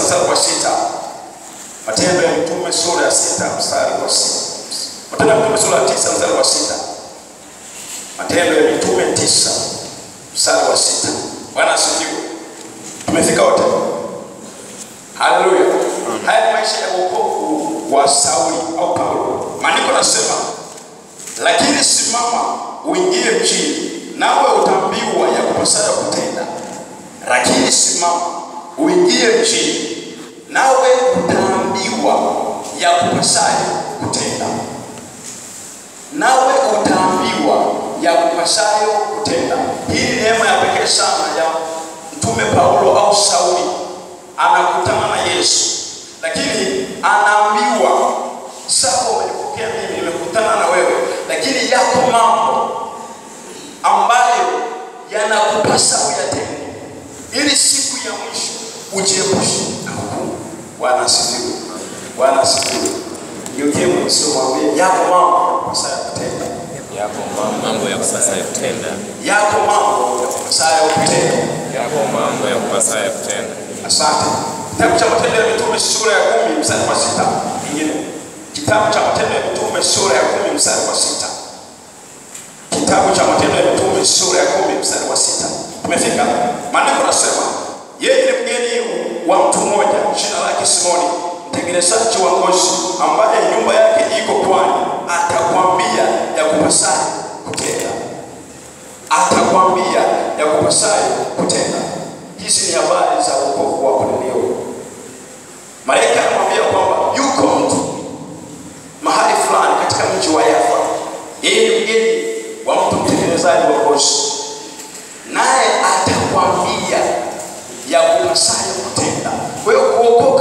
mstari wa 6. Matendo ya Mitume sura ya 6 mstari wa 6. Matendo ya Mitume sura ya 9 mstari wa 6. Matendo ya Mitume 9 mstari wa 6. Bwana asifiwe. Tumefika wote. Haleluya. Haya ni maisha ya wokovu wa Sauli au Paulo. Maandiko nasema, lakini simama uingie mjini, nawe utaambiwa ya kupasayo kutenda. Lakini simama uingie mjini, nawe utaambiwa ya kupasayo kutenda. Nawe utaambiwa ya kupasayo kutenda. Hii ni neema ya pekee sana ya mtume Paulo au Sauli. Anakutana na Yesu, lakini anaambiwa, sawa, umenipokea mimi, nimekutana na wewe, lakini yako mambo ambayo yanakupasa uyatende ili siku ya mwisho ujiepushe na hukumu. Bwana asifiwe. Bwana asifiwe. Yokemo sio mwambie yako mambo yanakupasa kutenda. Yako mambo yakupasa kutenda. Yako mambo yakupasa kutenda. Yako mambo yakupasa kutenda. Asante. Kitabu cha Matendo ya Mitume sura ya 10 mstari wa 6. Ingine. Kitabu cha Matendo ya Mitume sura ya 10 mstari wa 6. Kitabu cha Matendo ya Mitume sura ya 10 mstari wa 6. Tumefika. Maandiko yanasema, yeye ni mgeni wa mtu mmoja, jina lake Simoni, mtengenezaji wa ngozi, ambaye nyumba yake iko pwani. Atakwambia ya kupasayo kutenda. Atakwambia ya kupasayo kutenda. Hizi ni habari za wokovu wako leo. Malaika anamwambia kwamba yuko mtu mahali fulani katika mji wa Yafa. Yeye ni mgeni wa mtu mtengenezaji wa ngozi, naye atakwambia ya kupasayo kutenda. Kwa hiyo kuokoka